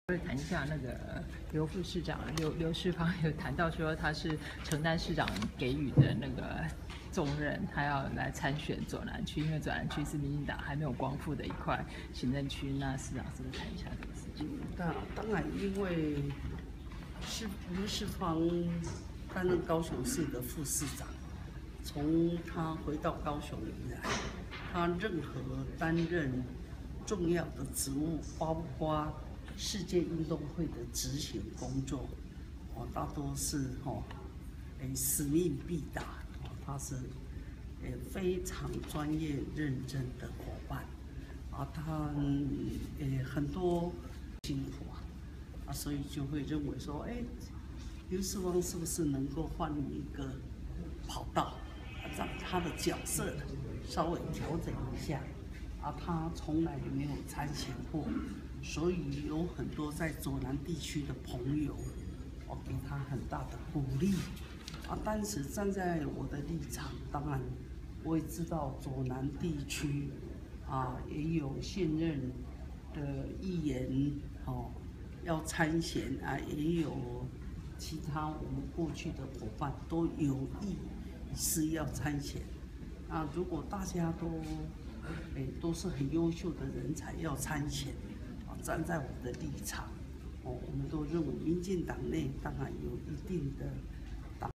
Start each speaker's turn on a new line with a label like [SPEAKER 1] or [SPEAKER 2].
[SPEAKER 1] 会谈一下那个刘副市长刘世芳有谈到说他是承担市长给予的那个重任，他要来参选左南区，因为左南区是民进党还没有光复的一块行政区。那市长是不是谈一下这个事情？
[SPEAKER 2] 当然，因为刘世芳担任高雄市的副市长，从他回到高雄以来，他任何担任重要的职务，包括世界运动会的执行工作，大多是使命必达，他是非常专业认真的伙伴，他很多辛苦所以就会认为说，刘世芳是不是能够换一个跑道，让他的角色稍微调整一下。他从来没有参选过，所以有很多在左南地区的朋友，给他很大的鼓励。当时站在我的立场，当然我也知道左南地区也有现任的议员要参选也有其他我们过去的伙伴都有意是要参选。如果大家都是很优秀的人才要参选，站在我的立场，我们都认为民进党内当然有一定的